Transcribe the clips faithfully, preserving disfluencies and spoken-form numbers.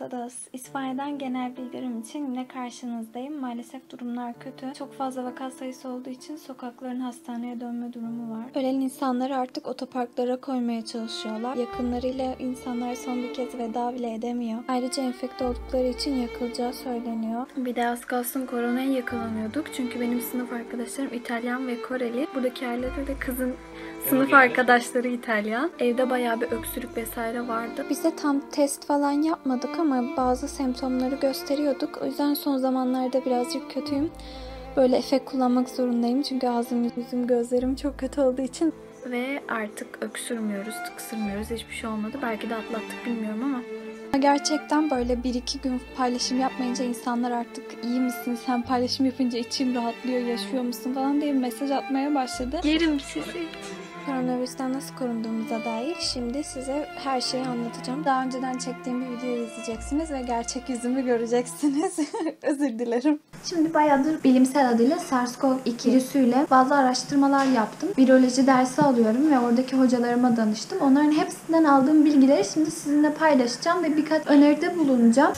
todos. İspanya'dan genel bildirim için yine karşınızdayım. Maalesef durumlar kötü. Çok fazla vaka sayısı olduğu için sokakların hastaneye dönme durumu var. Ölen insanları artık otoparklara koymaya çalışıyorlar. Yakınlarıyla insanlar son bir kez veda bile edemiyor. Ayrıca enfekte oldukları için yakılacağı söyleniyor. Bir de az kalsın koronaya yakalanıyorduk. Çünkü benim sınıf arkadaşlarım İtalyan ve Koreli. Buradaki ailede de kızın sınıf arkadaşları İtalyan. Evde bayağı bir öksürük vesaire vardı. Bize tam test falan yapmadık ama bazı semptomları gösteriyorduk. O yüzden son zamanlarda birazcık kötüyüm. Böyle efekt kullanmak zorundayım. Çünkü ağzım, yüzüm, gözlerim çok kötü olduğu için. Ve artık öksürmüyoruz, tıksırmıyoruz. Hiçbir şey olmadı. Belki de atlattık, bilmiyorum ama. Gerçekten böyle bir iki gün paylaşım yapmayınca insanlar artık iyi misin, sen paylaşım yapınca içim rahatlıyor, yaşıyor musun falan diye mesaj atmaya başladı. Yerim sizi. Koronavirüsten nasıl korunduğumuza dair şimdi size her şeyi anlatacağım. Daha önceden çektiğim bir videoyu izleyeceksiniz ve gerçek yüzümü göreceksiniz. Özür dilerim. Şimdi bayağıdır bilimsel adıyla SARS-CoV iki virüsüyle bazı araştırmalar yaptım. Viroloji dersi alıyorum ve oradaki hocalarıma danıştım. Onların hepsinden aldığım bilgileri şimdi sizinle paylaşacağım ve birkaç öneride bulunacağım.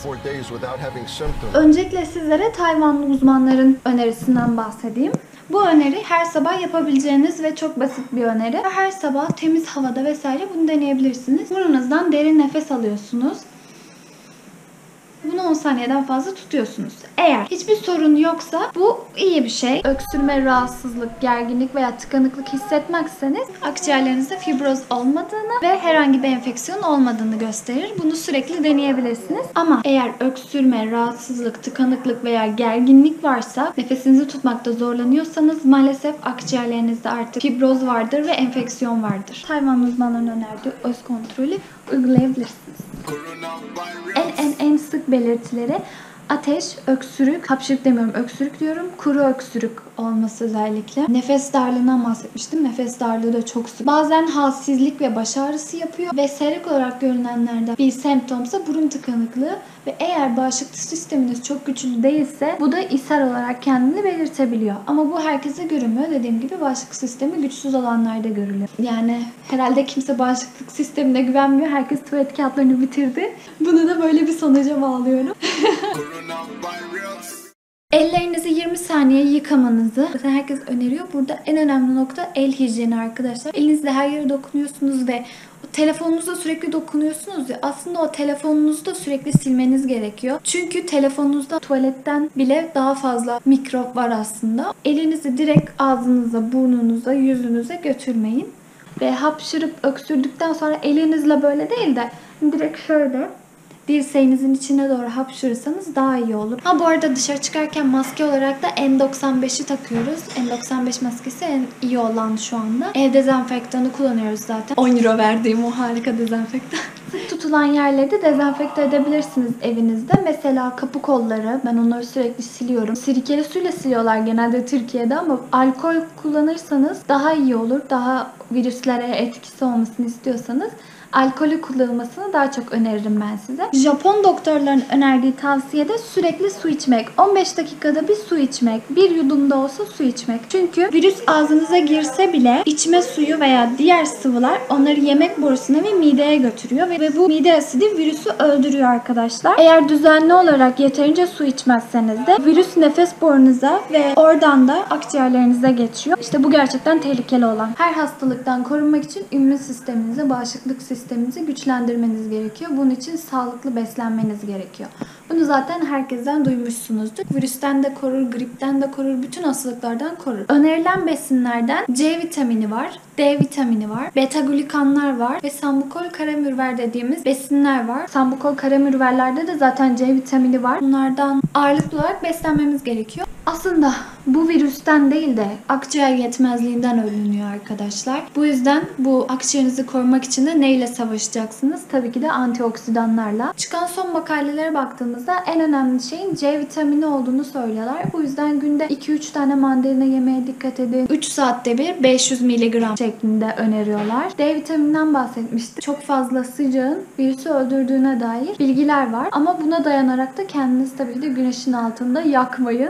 Öncelikle sizlere Tayvanlı uzmanların önerisinden bahsedeyim. Bu öneri her sabah yapabileceğiniz ve çok basit bir öneri. Her sabah temiz havada vesaire bunu deneyebilirsiniz. Burnunuzdan derin nefes alıyorsunuz. Bunu on saniyeden fazla tutuyorsunuz. Eğer hiçbir sorun yoksa bu iyi bir şey. Öksürme, rahatsızlık, gerginlik veya tıkanıklık hissetmezseniz akciğerlerinizde fibroz olmadığını ve herhangi bir enfeksiyon olmadığını gösterir. Bunu sürekli deneyebilirsiniz. Ama eğer öksürme, rahatsızlık, tıkanıklık veya gerginlik varsa, nefesinizi tutmakta zorlanıyorsanız maalesef akciğerlerinizde artık fibroz vardır ve enfeksiyon vardır. Tayvan uzmanlarının önerdiği öz kontrolü uygulayabilirsiniz. En en en sık belirtileri ateş, öksürük, hapşırık demiyorum, öksürük diyorum, kuru öksürük olması özellikle. Nefes darlığından bahsetmiştim. Nefes darlığı da çok sık. Bazen halsizlik ve baş ağrısı yapıyor ve seyrek olarak görünenlerden bir semptomsa burun tıkanıklığı ve eğer bağışıklık sisteminiz çok güçlü değilse bu da ishal olarak kendini belirtebiliyor. Ama bu herkese görünmüyor. Dediğim gibi bağışıklık sistemi güçsüz olanlarda görülüyor. Yani herhalde kimse bağışıklık sistemine güvenmiyor. Herkes tuvalet kağıtlarını bitirdi. Bunu da böyle bir sonuca bağlıyorum. Ellerinizi yirmi saniye yıkamanızı zaten herkes öneriyor. Burada en önemli nokta el hijyeni arkadaşlar. Elinizle her yere dokunuyorsunuz ve telefonunuzda sürekli dokunuyorsunuz ya, aslında o telefonunuzu da sürekli silmeniz gerekiyor. Çünkü telefonunuzda tuvaletten bile daha fazla mikrop var aslında. Elinizi direkt ağzınıza, burnunuza, yüzünüze götürmeyin. Ve hapşırıp öksürdükten sonra elinizle böyle değil de direkt şöyle dirseğinizin içine doğru hapşırırsanız daha iyi olur. Ha bu arada dışarı çıkarken maske olarak da N doksan beşi takıyoruz. N doksan beş maskesi en iyi olan şu anda. Ev dezenfektanı kullanıyoruz zaten. on euro verdiğim o harika dezenfektan. Sık tutulan yerleri de dezenfekte edebilirsiniz evinizde. Mesela kapı kolları, ben onları sürekli siliyorum. Sirkeli suyla siliyorlar genelde Türkiye'de ama alkol kullanırsanız daha iyi olur. Daha virüslere etkisi olmasını istiyorsanız alkolü kullanılmasını daha çok öneririm ben size. Japon doktorların önerdiği tavsiyede sürekli su içmek. on beş dakikada bir su içmek. Bir yudumda olsa su içmek. Çünkü virüs ağzınıza girse bile içme suyu veya diğer sıvılar onları yemek borusuna ve mideye götürüyor. Ve bu mide asidi virüsü öldürüyor arkadaşlar. Eğer düzenli olarak yeterince su içmezseniz de virüs nefes borunuza ve oradan da akciğerlerinize geçiyor. İşte bu gerçekten tehlikeli olan. Her hastalıktan korunmak için immün sisteminize, bağışıklık sisteminize sisteminizi güçlendirmeniz gerekiyor. Bunun için sağlıklı beslenmeniz gerekiyor. Bunu zaten herkesten duymuşsunuzdur. Virüsten de korur, gripten de korur, bütün hastalıklardan korur. Önerilen besinlerden C vitamini var, D vitamini var, beta glukanlar var ve sambukol karamürver dediğimiz besinler var. Sambukol karamürverlerde de zaten C vitamini var. Bunlardan ağırlıklı olarak beslenmemiz gerekiyor. Aslında bu virüsten değil de akciğer yetmezliğinden ölünüyor arkadaşlar. Bu yüzden bu akciğerinizi korumak için de neyle savaşacaksınız? Tabii ki de antioksidanlarla. Çıkan son makalelere baktığımızda en önemli şeyin C vitamini olduğunu söylüyorlar. Bu yüzden günde iki üç tane mandalina yemeye dikkat edin. üç saatte bir beş yüz miligram şeklinde öneriyorlar. D vitamininden bahsetmiştim. Çok fazla sıcağın virüsü öldürdüğüne dair bilgiler var. Ama buna dayanarak da kendinizi tabii ki de güneşin altında yakmayın. Günde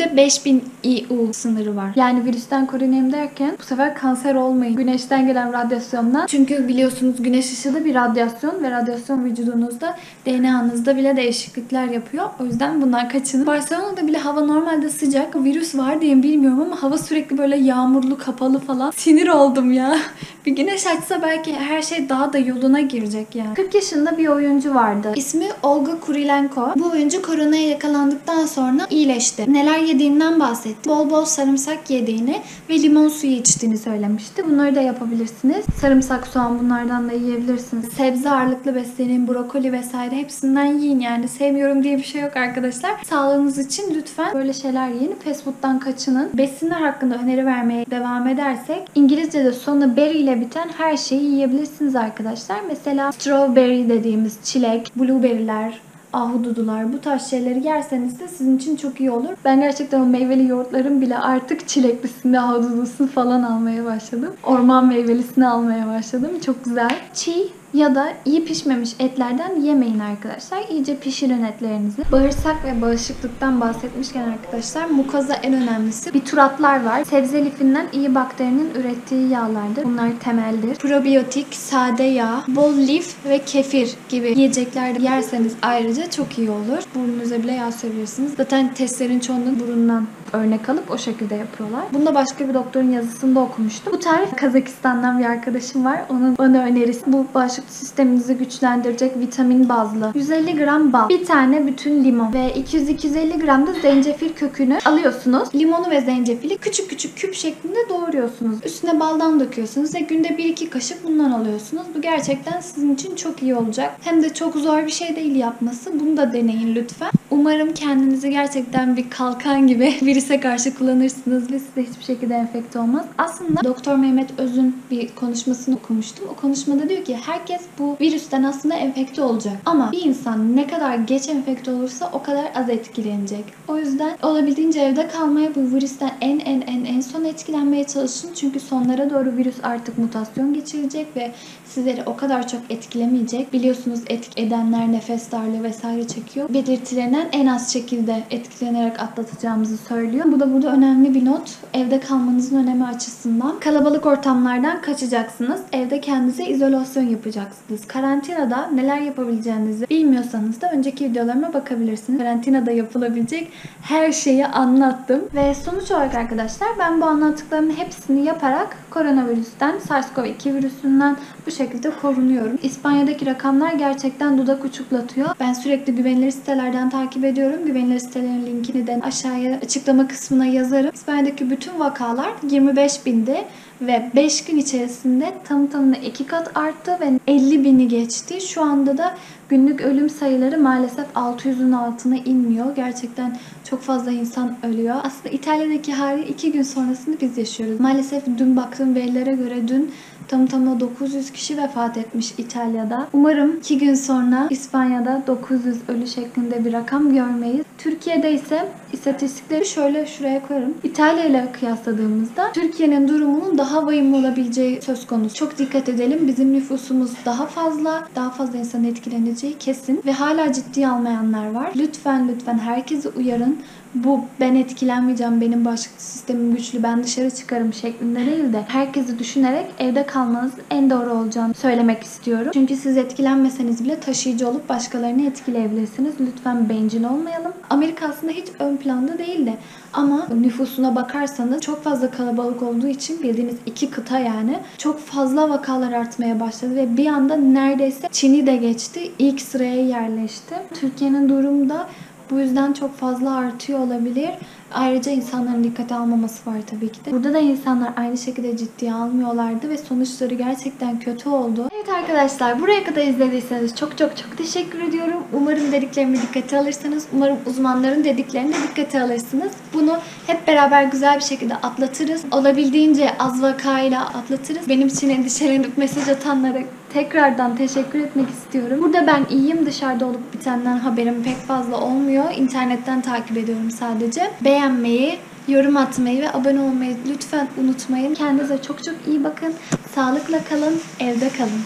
Günde beş bin I U sınırı var. Yani virüsten korunayım derken bu sefer kanser olmayın. Güneşten gelen radyasyondan. Çünkü biliyorsunuz güneş ışığı da bir radyasyon ve radyasyon vücudunuzda D N A'nızda bile değişiklikler yapıyor. O yüzden bundan kaçının. Barcelona'da bile hava normalde sıcak. Virüs var diye bilmiyorum ama hava sürekli böyle yağmurlu, kapalı falan. Sinir oldum ya. Bir güneş açsa belki her şey daha da yoluna girecek yani. kırk yaşında bir oyuncu vardı. İsmi Olga Kurilenko. Bu oyuncu koronaya yakalandıktan sonra iyileşti. Neler yediğinden bahsetti. Bol bol sarımsak yediğini ve limon suyu içtiğini söylemişti. Bunları da yapabilirsiniz. Sarımsak, soğan bunlardan da yiyebilirsiniz. Sebze ağırlıklı beslenin, brokoli vesaire hepsinden yiyin yani. Sevmiyorum diye bir şey yok arkadaşlar. Sağlığınız için lütfen böyle şeyler yiyin. Fast food'dan kaçının. Besinler hakkında öneri vermeye devam edersek İngilizce'de sonu berry ile biten her şeyi yiyebilirsiniz arkadaşlar. Mesela strawberry dediğimiz çilek, blueberry'ler, ahududular, bu tarz şeyleri yerseniz de sizin için çok iyi olur. Ben gerçekten o meyveli yoğurtların bile artık çileklisini, ahududusunu falan almaya başladım. Orman meyvelisini almaya başladım. Çok güzel. Çiğ ya da iyi pişmemiş etlerden yemeyin arkadaşlar. İyice pişirin etlerinizi. Bağırsak ve bağışıklıktan bahsetmişken arkadaşlar mukoza en önemlisi. Bituratlar var. Sebze lifinden iyi bakterinin ürettiği yağlardır. Bunlar temeldir. Probiyotik, sade yağ, bol lif ve kefir gibi yiyecekler yerseniz ayrıca çok iyi olur. Burnunuza bile yağ sürebilirsiniz. Zaten testlerin çoğunun burundan örnek alıp o şekilde yapıyorlar. Bunu da başka bir doktorun yazısında okumuştum. Bu tarif Kazakistan'dan bir arkadaşım var. Onun bana önerisi bu bağışıklık sisteminizi güçlendirecek vitamin bazlı yüz elli gram bal, bir tane bütün limon ve iki yüz iki yüz elli gram da zencefil kökünü alıyorsunuz. Limonu ve zencefili küçük küçük küp şeklinde doğruyorsunuz. Üstüne baldan döküyorsunuz ve günde bir iki kaşık bundan alıyorsunuz. Bu gerçekten sizin için çok iyi olacak. Hem de çok zor bir şey değil yapması. Bunu da deneyin lütfen. Umarım kendinizi gerçekten bir kalkan gibi virüse karşı kullanırsınız ve size hiçbir şekilde enfekte olmaz. Aslında Doktor Mehmet Öz'ün bir konuşmasını okumuştum. O konuşmada diyor ki herkes bu virüsten aslında enfekte olacak. Ama bir insan ne kadar geç enfekte olursa o kadar az etkilenecek. O yüzden olabildiğince evde kalmaya, bu virüsten en en en en son etkilenmeye çalışın. Çünkü sonlara doğru virüs artık mutasyon geçirecek ve sizleri o kadar çok etkilemeyecek. Biliyorsunuz etki edenler nefes darlığı vesaire çekiyor. Belirtilerinden en az şekilde etkilenerek atlatacağımızı söylüyor. Bu da burada önemli bir not. Evde kalmanızın önemi açısından. Kalabalık ortamlardan kaçacaksınız. Evde kendinize izolasyon yapacaksınız. Karantinada neler yapabileceğinizi bilmiyorsanız da önceki videolarıma bakabilirsiniz. Karantinada yapılabilecek her şeyi anlattım. Ve sonuç olarak arkadaşlar ben bu anlattıklarımın hepsini yaparak koronavirüsten, SARS-CoV iki virüsünden bu şekilde korunuyorum. İspanya'daki rakamlar gerçekten dudak uçuklatıyor. Ben sürekli güvenilir sitelerden takip ediyorum. Güvenilir sitelerin linkini de aşağıya açıklama kısmına yazarım. İspanya'daki bütün vakalar yirmi beş bindi ve beş gün içerisinde tamı tamına iki kat arttı ve elli bini geçti. Şu anda da günlük ölüm sayıları maalesef altı yüzün altına inmiyor. Gerçekten çok fazla insan ölüyor. Aslında İtalya'daki hali iki gün sonrasını biz yaşıyoruz. Maalesef dün baktığım verilere göre dün tam tamına dokuz yüz kişi vefat etmiş İtalya'da. Umarım iki gün sonra İspanya'da dokuz yüz ölü şeklinde bir rakam görmeyiz. Türkiye'de ise istatistikleri şöyle şuraya koyarım. İtalya ile kıyasladığımızda Türkiye'nin durumunun daha vahim olabileceği söz konusu. Çok dikkat edelim. Bizim nüfusumuz daha fazla, daha fazla insan etkileneceği kesin ve hala ciddiye almayanlar var. Lütfen lütfen herkesi uyarın. Bu ben etkilenmeyeceğim, benim bağışıklık sistemim güçlü, ben dışarı çıkarım şeklinde değil de herkesi düşünerek evde kalmanız en doğru olacağını söylemek istiyorum. Çünkü siz etkilenmeseniz bile taşıyıcı olup başkalarını etkileyebilirsiniz. Lütfen bencil olmayalım. Amerika aslında hiç ön planda değil de ama nüfusuna bakarsanız çok fazla kalabalık olduğu için bildiğiniz iki kıta yani çok fazla vakalar artmaya başladı ve bir anda neredeyse Çin'i de geçti. İlk sıraya yerleşti. Türkiye'nin durumu da bu yüzden çok fazla artıyor olabilir. Ayrıca insanların dikkate almaması var tabii ki de. Burada da insanlar aynı şekilde ciddiye almıyorlardı ve sonuçları gerçekten kötü oldu. Evet arkadaşlar, buraya kadar izlediyseniz çok çok çok teşekkür ediyorum. Umarım dediklerimi dikkate alırsınız. Umarım uzmanların dediklerini de dikkate alırsınız. Bunu hep beraber güzel bir şekilde atlatırız. Olabildiğince az vakayla atlatırız. Benim için endişelenip mesaj atanlara tekrardan teşekkür etmek istiyorum. Burada ben iyiyim. Dışarıda olup bitenden haberim pek fazla olmuyor. İnternetten takip ediyorum sadece. Beğenmeyi, yorum atmayı ve abone olmayı lütfen unutmayın. Kendinize çok çok iyi bakın. Sağlıkla kalın. Evde kalın.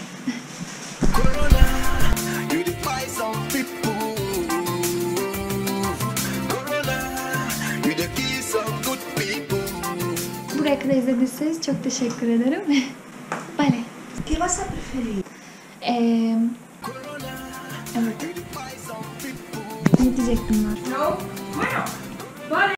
Corona, you the poison people. Corona, you the buraya kadar izlediyseniz çok teşekkür ederim. Vale. ¿Qué vas a preferir? Ee, evet. Ne diyecektim ben? No. Bueno. Vale.